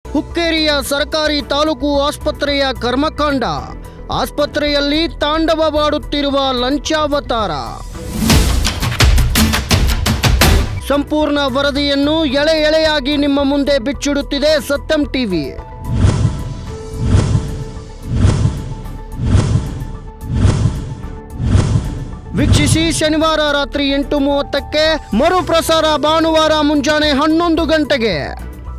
ಹುಕ್ಕೇರಿಯ ಸರ್ಕಾರಿ ತಾಲೂಕು ಆಸ್ಪತ್ರೆಯ ಕರ್ಮಕಾಂಡ. ಆಸ್ಪತ್ರೆಯಲ್ಲಿ ತಾಂಡವವಾಡುತ್ತಿರುವ ಲಂಚಾವತಾರ. ಸಂಪೂರ್ಣ ವರದಿಯನ್ನು ಎಳೆ ಎಳೆಯಾಗಿ ನಿಮ್ಮ ಮುಂದೆ ಬಿಚ್ಚಿಡುತ್ತಿದೆ ಸತ್ಯಂ ಟಿವಿ. ವೀಕ್ಷಿಸಿ ಶನಿವಾರ ರಾತ್ರಿ 8:30ಕ್ಕೆ, ಮರುಪ್ರಸಾರ ಭಾನುವಾರ ಮುಂಜಾನೆ 11 ಗಂಟೆಗೆ.